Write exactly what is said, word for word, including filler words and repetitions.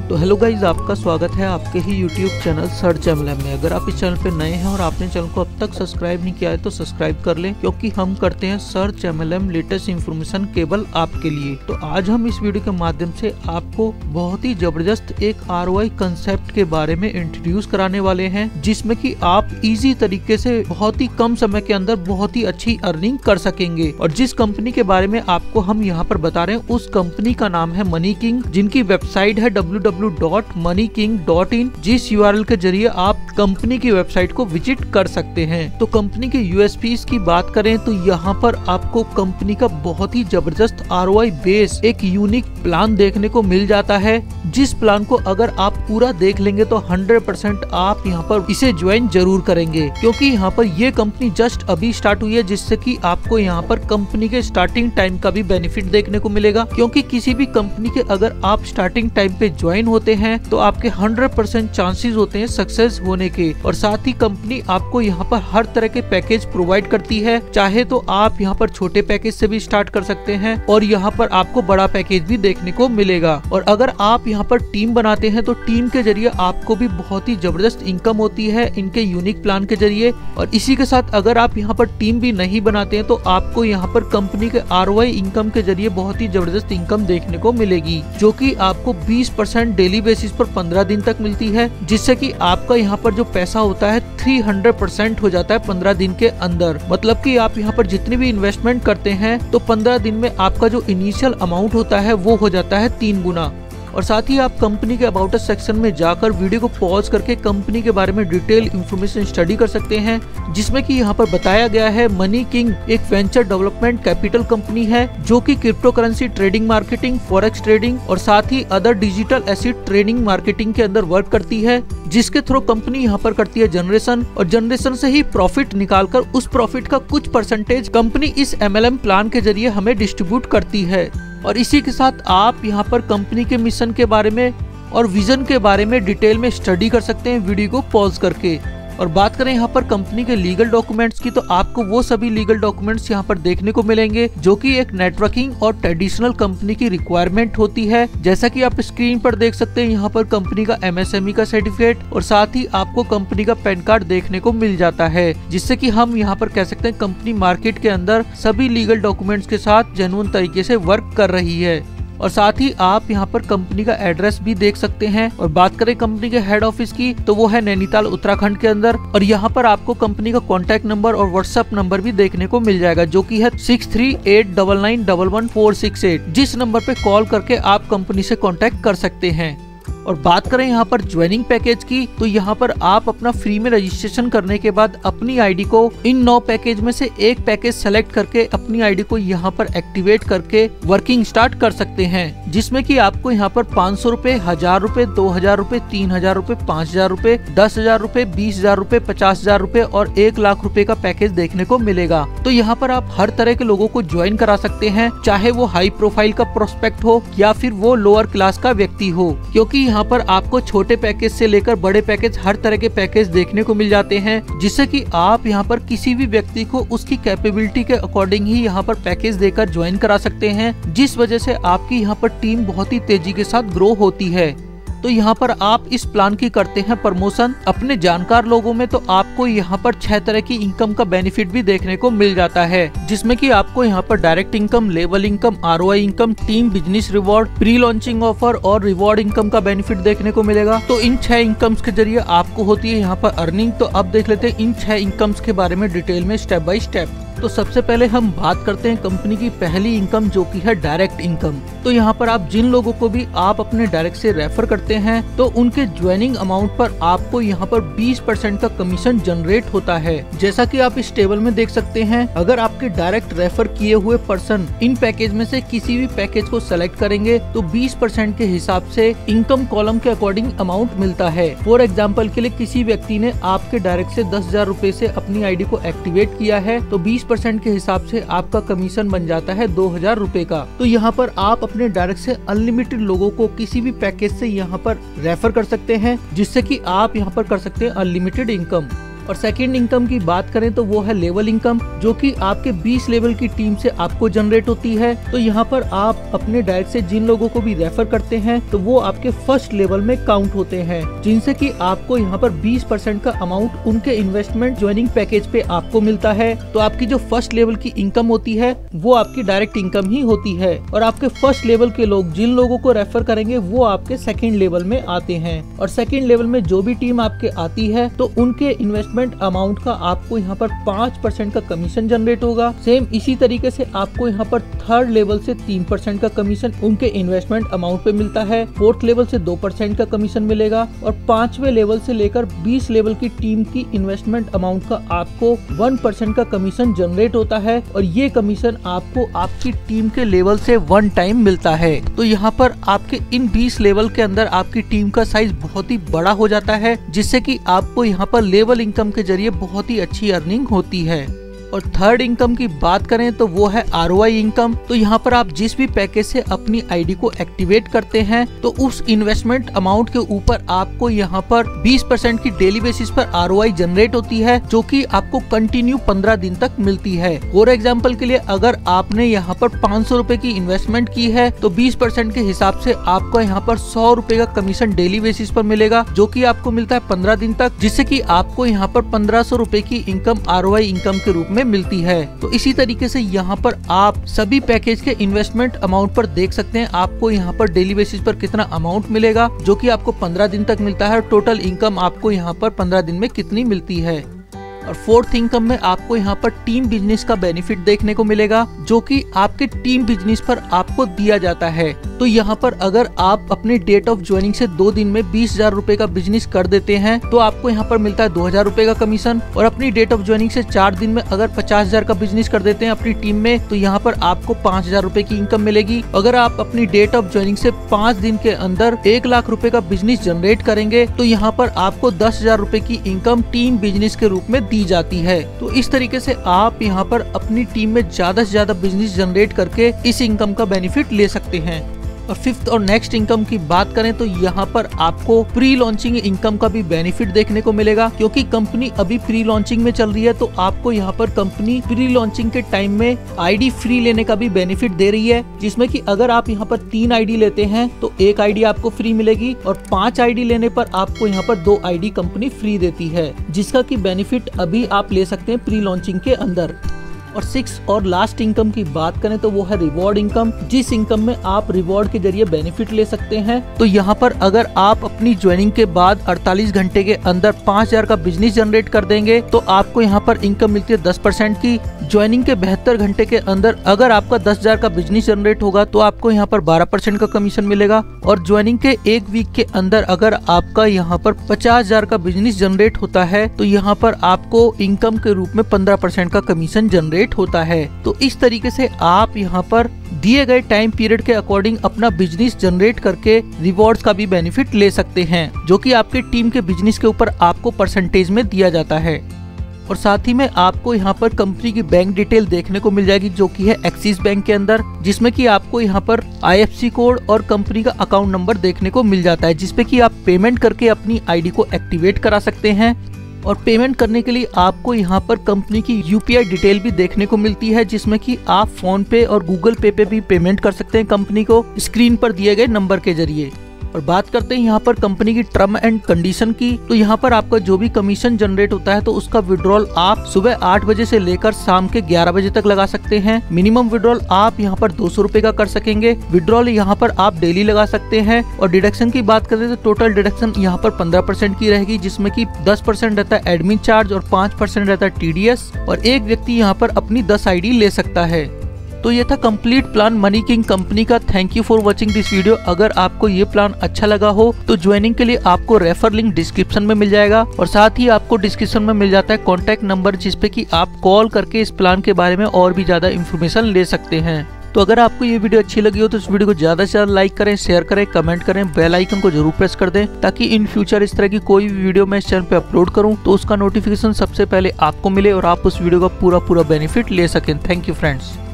तो hello guys, आपका स्वागत है आपके ही YouTube channel search M L M में। अगर आप इस चैनल पे नए हैं और आपने चैनल को अब तक सब्सक्राइब नहीं किया है तो सब्सक्राइब कर लें, क्योंकि हम करते हैं search M L M latest information केवल आपके लिए। तो आज हम इस वीडियो के माध्यम से आपको बहुत ही जबरदस्त एक आर ओ आई कंसेप्ट के बारे में इंट्रोड्यूस कराने वाले हैं, जिसमें कि आप इजी तरीके से बहुत ही कम समय के अंदर बहुत ही अच्छी अर्निंग कर सकेंगे। और जिस कंपनी के बारे में आपको हम यहाँ पर बता रहे हैं उस कंपनी का नाम है मनी किंग, जिनकी वेबसाइट है W W W dot money king dot in, जिस यू आर एल के जरिए आप कंपनी की वेबसाइट को विजिट कर सकते हैं। तो कंपनी के यू एस पीज़ की बात करें तो यहाँ पर आपको कंपनी का बहुत ही जबरदस्त आर ओ आई बेस एक यूनिक प्लान देखने को मिल जाता है, जिस प्लान को अगर आप पूरा देख लेंगे तो हंड्रेड परसेंट आप यहाँ पर इसे ज्वाइन जरूर करेंगे, क्योंकि यहाँ पर ये कंपनी जस्ट अभी स्टार्ट हुई है, जिससे कि आपको यहाँ पर कंपनी के स्टार्टिंग टाइम का भी बेनिफिट देखने को मिलेगा। क्योंकि किसी भी कंपनी के अगर आप स्टार्टिंग टाइम पे ज्वाइन होते हैं तो आपके हंड्रेड परसेंट चांसेस होते हैं सक्सेस होने के। और साथ ही कंपनी आपको यहाँ पर हर तरह के पैकेज प्रोवाइड करती है, चाहे तो आप यहाँ पर छोटे पैकेज से भी स्टार्ट कर सकते हैं और यहाँ पर आपको बड़ा पैकेज भी देखने को मिलेगा। और अगर आप यहाँ पर टीम बनाते हैं तो टीम के जरिए आपको भी बहुत ही जबरदस्त इनकम होती है इनके यूनिक प्लान के जरिए। और इसी के साथ अगर आप यहाँ पर टीम भी नहीं बनाते हैं तो आपको यहाँ पर कंपनी के आर ओ आई इनकम के जरिए बहुत ही जबरदस्त इनकम देखने को मिलेगी, जो कि आपको बीस परसेंट डेली बेसिस पर पंद्रह दिन तक मिलती है, जिससे कि आपका यहाँ पर जो पैसा होता है तीन सौ परसेंट हो जाता है पंद्रह दिन के अंदर। मतलब कि आप यहाँ पर जितनी भी इन्वेस्टमेंट करते हैं तो पंद्रह दिन में आपका जो इनिशियल अमाउंट होता है वो हो जाता है तीन गुना। और साथ ही आप कंपनी के अबाउट अस सेक्शन में जाकर वीडियो को पॉज करके कंपनी के बारे में डिटेल इंफॉर्मेशन स्टडी कर सकते हैं, जिसमें कि यहाँ पर बताया गया है मनी किंग एक वेंचर डेवलपमेंट कैपिटल कंपनी है, जो कि cryptocurrency trading, marketing, forex trading और साथ ही other digital asset trading marketing के अंदर वर्क करती है, जिसके थ्रू कंपनी यहाँ पर करती है जनरेशन और जनरेशन से ही प्रॉफिट निकालकर उस प्रॉफिट का कुछ परसेंटेज कंपनी इस एम एल एम प्लान के जरिए हमें डिस्ट्रीब्यूट करती है। और इसी के साथ आप यहाँ पर कंपनी के मिशन के बारे में और विजन के बारे में डिटेल में स्टडी कर सकते हैं वीडियो को पॉज करके। और बात करें यहाँ पर कंपनी के लीगल डॉक्यूमेंट्स की, तो आपको वो सभी लीगल डॉक्यूमेंट्स यहाँ पर देखने को मिलेंगे जो कि एक नेटवर्किंग और ट्रेडिशनल कंपनी की रिक्वायरमेंट होती है। जैसा कि आप स्क्रीन पर देख सकते हैं, यहाँ पर कंपनी का एम एस एम ई का सर्टिफिकेट और साथ ही आपको कंपनी का पैन कार्ड देखने को मिल जाता है, जिससे कि हम यहाँ पर कह सकते हैं कंपनी मार्केट के अंदर सभी लीगल डॉक्यूमेंट्स के साथ जेन्युइन तरीके से वर्क कर रही है। और साथ ही आप यहाँ पर कंपनी का एड्रेस भी देख सकते हैं। और बात करें कंपनी के हेड ऑफिस की, तो वो है नैनीताल उत्तराखंड के अंदर। और यहाँ पर आपको कंपनी का कॉन्टैक्ट नंबर और व्हाट्सएप नंबर भी देखने को मिल जाएगा, जो कि है six three eight double nine double one four six eight, जिस नंबर पे कॉल करके आप कंपनी से कॉन्टैक्ट कर सकते हैं। और बात करें यहाँ पर ज्वाइनिंग पैकेज की, तो यहाँ पर आप अपना फ्री में रजिस्ट्रेशन करने के बाद अपनी आईडी को इन नौ पैकेज में से एक पैकेज सेलेक्ट करके अपनी आईडी को यहाँ पर एक्टिवेट करके वर्किंग स्टार्ट कर सकते हैं, जिसमें कि आपको यहाँ पर पाँच सौ रूपए, हजार रूपए, दो हजार रूपए, तीन हजार रूपए, पाँच हजार रूपए, दस हजार रूपए, बीस हजार रूपए, पचास हजार रूपए और एक लाख रूपए का पैकेज देखने को मिलेगा। तो यहाँ पर आप हर तरह के लोगों को ज्वाइन करा सकते हैं, चाहे वो हाई प्रोफाइल का प्रोस्पेक्ट हो या फिर वो लोअर क्लास का व्यक्ति हो, क्योंकि यहाँ पर आपको छोटे पैकेज से लेकर बड़े पैकेज हर तरह के पैकेज देखने को मिल जाते हैं, जिससे कि आप यहाँ पर किसी भी व्यक्ति को उसकी कैपेबिलिटी के अकॉर्डिंग ही यहाँ पर पैकेज देकर ज्वाइन करा सकते हैं, जिस वजह से आपकी यहाँ पर टीम बहुत ही तेजी के साथ ग्रो होती है। तो यहाँ पर आप इस प्लान की करते हैं प्रमोशन अपने जानकार लोगों में, तो आपको यहाँ पर छह तरह की इनकम का बेनिफिट भी देखने को मिल जाता है, जिसमें कि आपको यहाँ पर direct income, level income, R O I income, team business reward, pre launching offer और रिवॉर्ड इनकम का बेनिफिट देखने को मिलेगा। तो इन छह इनकम्स के जरिए आपको होती है यहाँ पर अर्निंग। तो अब देख लेते हैं इन छह इनकम्स के बारे में डिटेल में स्टेप बाय स्टेप। तो सबसे पहले हम बात करते हैं कंपनी की पहली इनकम, जो कि है डायरेक्ट इनकम। तो यहाँ पर आप जिन लोगों को भी आप अपने डायरेक्ट से रेफर करते हैं तो उनके ज्वाइनिंग अमाउंट पर आपको यहाँ पर बीस परसेंट का कमीशन जनरेट होता है। जैसा कि आप इस टेबल में देख सकते हैं, अगर आपके डायरेक्ट रेफर किए हुए पर्सन इन पैकेज में से किसी भी पैकेज को सेलेक्ट करेंगे तो बीस परसेंट के हिसाब से इनकम कॉलम के अकॉर्डिंग अमाउंट मिलता है। फॉर एग्जाम्पल के लिए किसी व्यक्ति ने आपके डायरेक्ट से दस हजार रूपए से अपनी आईडी को एक्टिवेट किया है तो बीस परसेंट के हिसाब से आपका कमीशन बन जाता है दो हजार रूपए का। तो यहाँ पर आप अपने डायरेक्ट से अनलिमिटेड लोगों को किसी भी पैकेज से यहाँ पर रेफर कर सकते हैं, जिससे कि आप यहाँ पर कर सकते हैं अनलिमिटेड इनकम। और सेकंड इनकम की बात करें तो वो है लेवल इनकम, जो कि आपके बीस लेवल की टीम से आपको जनरेट होती है। तो यहाँ पर आप अपने डायरेक्ट से जिन लोगों को भी रेफर करते हैं तो वो आपके फर्स्ट लेवल में काउंट होते हैं, जिनसे कि आपको यहाँ पर बीस परसेंट का अमाउंट उनके इन्वेस्टमेंट ज्वाइनिंग पैकेज पे आपको मिलता है। तो आपकी जो फर्स्ट लेवल की इनकम होती है वो आपकी डायरेक्ट इनकम ही होती है, और आपके फर्स्ट लेवल के लोग जिन लोगों को रेफर करेंगे वो आपके सेकेंड लेवल में आते हैं। और सेकेंड लेवल में जो भी टीम आपके आती है तो उनके इन्वेस्टमेंट अमाउंट का आपको यहाँ पर पाँच परसेंट का कमीशन जनरेट होगा। सेम इसी तरीके से आपको यहाँ पर थर्ड लेवल से तीन परसेंट का कमीशन उनके इन्वेस्टमेंट अमाउंट पे मिलता है, फोर्थ लेवल से दो परसेंट का कमीशन मिलेगा, और पांचवे लेवल से लेकर बीस लेवल की टीम की इन्वेस्टमेंट अमाउंट का आपको वन परसेंट का कमीशन जनरेट होता है। और ये कमीशन आपको आपकी टीम के लेवल से वन टाइम मिलता है। तो यहाँ पर आपके इन बीस लेवल के अंदर आपकी टीम का साइज बहुत ही बड़ा हो जाता है, जिससे कि आपको यहाँ पर लेवल इनकम के जरिए बहुत ही अच्छी अर्निंग होती है। और थर्ड इनकम की बात करें तो वो है आर ओ आई इनकम। तो यहाँ पर आप जिस भी पैकेज से अपनी आईडी को एक्टिवेट करते हैं तो उस इन्वेस्टमेंट अमाउंट के ऊपर आपको यहाँ पर बीस परसेंट की डेली बेसिस पर आर ओ आई जनरेट होती है, जो कि आपको कंटिन्यू पंद्रह दिन तक मिलती है। फॉर एग्जाम्पल के लिए अगर आपने यहाँ पर पाँच सौ रूपए की इन्वेस्टमेंट की है तो बीस परसेंट के हिसाब से आपको यहाँ पर सौ रूपए का कमीशन डेली बेसिस पर मिलेगा, जो की आपको मिलता है पंद्रह दिन तक, जिससे की आपको यहाँ पर पंद्रह सौ रूपए की income R O I income के रूप में मिलती है। तो इसी तरीके से यहाँ पर आप सभी पैकेज के इन्वेस्टमेंट अमाउंट पर देख सकते हैं आपको यहाँ पर डेली बेसिस पर कितना अमाउंट मिलेगा, जो कि आपको पंद्रह दिन तक मिलता है। टोटल इनकम आपको यहाँ पर पंद्रह दिन में कितनी मिलती है। और फोर्थ इनकम में आपको यहाँ पर टीम बिजनेस का बेनिफिट देखने को मिलेगा, जो कि आपके टीम बिजनेस पर आपको दिया जाता है। तो यहाँ पर अगर आप अपने डेट ऑफ ज्वाइनिंग से दो दिन में बीस हजार रूपए का बिजनेस कर देते हैं तो आपको यहाँ पर मिलता है दो हजार रूपए का कमीशन। और अपनी डेट ऑफ ज्वाइनिंग से चार दिन में अगर पचास हजार का बिजनेस कर देते हैं अपनी टीम में तो यहाँ पर आपको पाँच हजार रूपए की इनकम मिलेगी। अगर आप अपनी डेट ऑफ ज्वाइनिंग से पाँच दिन के अंदर एक लाख रूपए का बिजनेस जनरेट करेंगे तो यहाँ पर आपको दस हजार रूपए की इनकम टीम बिजनेस के रूप में दी जाती है। तो इस तरीके से आप यहाँ पर अपनी टीम में ज्यादा से ज्यादा बिजनेस जनरेट करके इस इनकम का बेनिफिट ले सकते हैं। और फिफ्थ और नेक्स्ट इनकम की बात करें तो यहाँ पर आपको प्री लॉन्चिंग इनकम का भी बेनिफिट देखने को मिलेगा, क्योंकि कंपनी अभी प्री लॉन्चिंग में चल रही है। तो आपको यहाँ पर कंपनी प्री लॉन्चिंग के टाइम में आईडी फ्री लेने का भी बेनिफिट दे रही है, जिसमें कि अगर आप यहाँ पर तीन आईडी लेते हैं तो एक आईडी आपको फ्री मिलेगी, और पांच आईडी लेने पर आपको यहाँ पर दो आईडी कंपनी फ्री देती है, जिसका की बेनिफिट अभी आप ले सकते हैं प्री लॉन्चिंग के अंदर। और सिक्स और लास्ट इनकम की बात करें तो वो है रिवॉर्ड इनकम, जिस इनकम में आप रिवॉर्ड के जरिए बेनिफिट ले सकते हैं। तो यहाँ पर अगर आप अपनी ज्वाइनिंग के बाद अड़तालीस घंटे के अंदर पाँच हजार का बिजनेस जनरेट कर देंगे तो आपको यहाँ पर इनकम मिलती है दस परसेंट की। ज्वाइनिंग के बहत्तर घंटे के अंदर अगर आपका दस हजार का बिजनेस जनरेट होगा तो आपको यहाँ पर बारह परसेंट का कमीशन मिलेगा। और ज्वाइनिंग के एक वीक के अंदर अगर आपका यहाँ पर पचास हजार का बिजनेस जनरेट होता है तो यहाँ पर आपको इनकम के रूप में पंद्रह परसेंट का कमीशन जनरेट होता है। तो इस तरीके से आप यहाँ पर दिए गए टाइम पीरियड के अकॉर्डिंग अपना बिजनेस जनरेट करके रिवॉर्ड्स का भी बेनिफिट ले सकते हैं, जो कि आपके टीम के बिजनेस के ऊपर आपको परसेंटेज में दिया जाता है। और साथ ही में आपको यहाँ पर कंपनी की बैंक डिटेल देखने को मिल जाएगी, जो कि है एक्सिस बैंक के अंदर, जिसमें कि आपको यहाँ पर आई एफ सी कोड और कंपनी का अकाउंट नंबर देखने को मिल जाता है, जिसपे कि आप पेमेंट करके अपनी आईडी को एक्टिवेट करा सकते हैं। और पेमेंट करने के लिए आपको यहाँ पर कंपनी की यू पी आई डिटेल भी देखने को मिलती है, जिसमें कि आप फोन पे और गूगल पे पे भी पेमेंट कर सकते हैं कंपनी को स्क्रीन पर दिए गए नंबर के जरिए। और बात करते हैं यहाँ पर कंपनी की टर्म एंड कंडीशन की, तो यहाँ पर आपका जो भी कमीशन जनरेट होता है तो उसका विड्रॉल आप सुबह आठ बजे से लेकर शाम के ग्यारह बजे तक लगा सकते हैं। मिनिमम विड्रॉल आप यहाँ पर दो सौ रूपए का कर सकेंगे। विड्रॉल यहाँ पर आप डेली लगा सकते हैं। और डिडक्शन की बात करें तो टोटल डिडक्शन यहाँ पर पंद्रह परसेंट की रहेगी, जिसमें की दस परसेंट रहता है एडमिन चार्ज और पाँच परसेंट रहता है टी डी एस। और एक व्यक्ति यहाँ पर अपनी दस आई डी ले सकता है। तो ये था complete plan money king company का। Thank you for watching this video. अगर आपको ये प्लान अच्छा लगा हो तो ज्वाइनिंग के लिए आपको रेफर लिंक डिस्क्रिप्शन में मिल जाएगा, और साथ ही आपको डिस्क्रिप्शन में मिल जाता है कॉन्टैक्ट नंबर, जिसपे कि आप कॉल करके इस प्लान के बारे में और भी ज्यादा इन्फॉर्मेशन ले सकते हैं। तो अगर आपको ये वीडियो अच्छी लगी हो तो इस वीडियो को ज्यादा से ज्यादा लाइक करें, शेयर करें, कमेंट करें, बेल आइकन को जरूर प्रेस कर दें, ताकि इन फ्यूचर इस तरह की कोई भी वीडियो मैं इस चैनल पे अपलोड करूं तो उसका नोटिफिकेशन सबसे पहले आपको मिले और आप उस वीडियो का पूरा पूरा बेनिफिट ले सकें। Thank you friends.